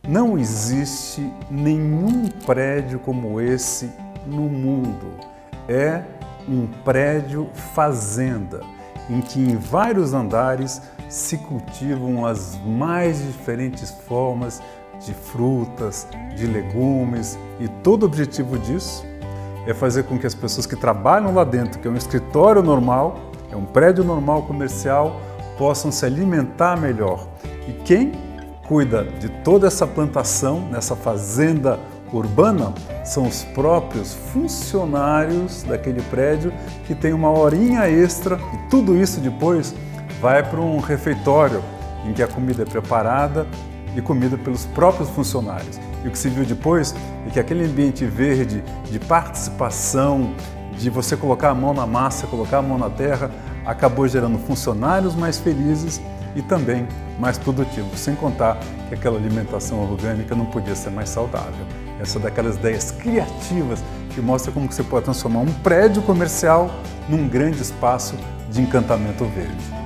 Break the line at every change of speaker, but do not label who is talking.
Não existe nenhum prédio como esse no mundo. É um prédio fazenda, em que em vários andares se cultivam as mais diferentes formas de frutas, de legumes, e todo o objetivo disso é fazer com que as pessoas que trabalham lá dentro, que é um escritório normal, é um prédio normal comercial, possam se alimentar melhor. E quem cuida de toda essa plantação, nessa fazenda urbana, são os próprios funcionários daquele prédio que tem uma horinha extra, e tudo isso depois vai para um refeitório em que a comida é preparada e comida pelos próprios funcionários. E o que se viu depois é que aquele ambiente verde de participação, de você colocar a mão na massa, colocar a mão na terra, acabou gerando funcionários mais felizes e também mais produtivos, sem contar que aquela alimentação orgânica não podia ser mais saudável. Essa é daquelas ideias criativas que mostra como que você pode transformar um prédio comercial num grande espaço de encantamento verde.